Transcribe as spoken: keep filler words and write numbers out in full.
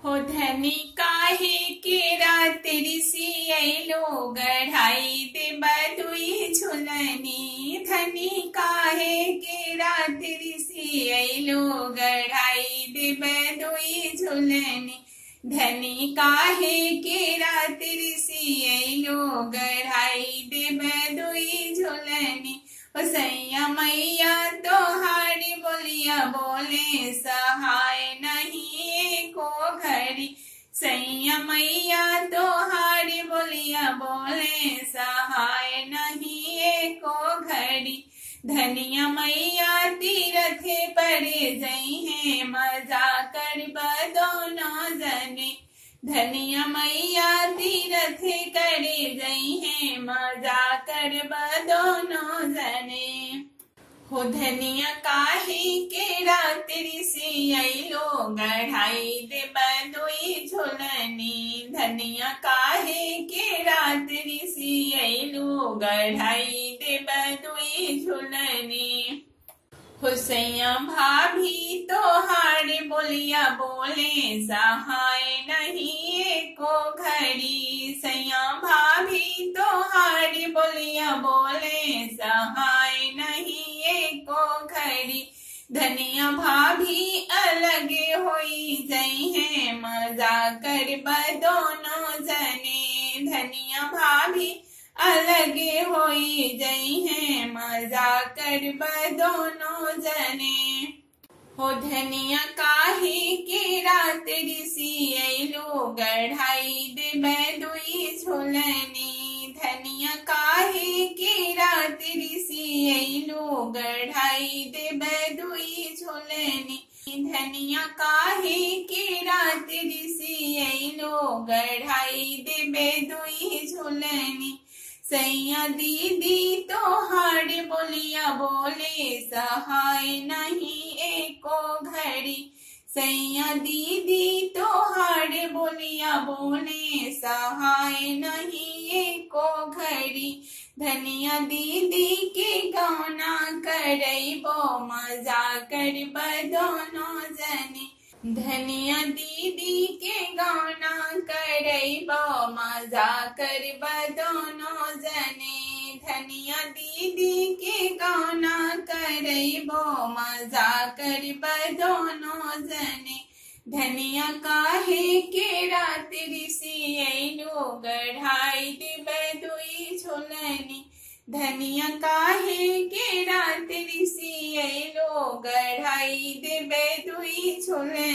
हो धनी काहे के रात्रि सियलो गढ़ाई दे बदुई झुलनी। धनी काहे के रात्रि सियलो गढ़ाई दे बदुई झुलनी। धनी काहे के रात्रि सियलो गढ़ाई दे बदुई झुलनी। सैया मैया तोहारी बोलिया बोले सहाय नहीं को घड़ी। सैया मैया तोहारी बोलिया बोले सहाय नहीं को घड़ी। धनिया मैया तीरथे पड़े जई है मजा कर दोनों जने। धनिया मैया तीरथे करे गई है मजा कर दोनों जने। हो धनिया काहे के रात्रि सियलो गढ़ाई दे बदुई झुलनी। धनिया काहे के रात्रि सियलो गढ़ाई दे बदुई झुलनी। हो सैया भाभी तोहारी बोलिया बोले सहाय नहीं को घड़ी। सैया भाभी तोहारी बोलिया बोले सहाय नहीं को घड़ी। धनिया भाभी अलगे होई जई है मजा कर दोनों जने। धनिया भाभी अलगे होई जई है मजा कर दोनों जने। हो धनिया काहे के रात्रि सियलो गढ़ाई दे बदुई झुलनी। धनिया काहे के रात्रि सियलो गढ़ाई दे बदुई झुलनी। धनिया काहे के रात्रि सियलो गढ़ाई दे बदुई झुलनी। सैया दीदी तोहारी बोलिया बोले सहाय नहीं एको घड़ी। सैया दीदी तोहारी बोलिया बोले सहाय नहीं एको घड़ी। धनिया दीदी के गौना करैबो मजा कर दोनों जने। धनिया दीदी के गौना करैबो मजा कर दोनों जने। धनिया दीदी के गौना करैबो मजा कर दोनों जने। धनिया काहे के रात्रि सियलो गढ़ाई दे बदुई झुलनी। धनिया काहे के रात्रि सियलो गढ़ाई दे बदुई झुलनी।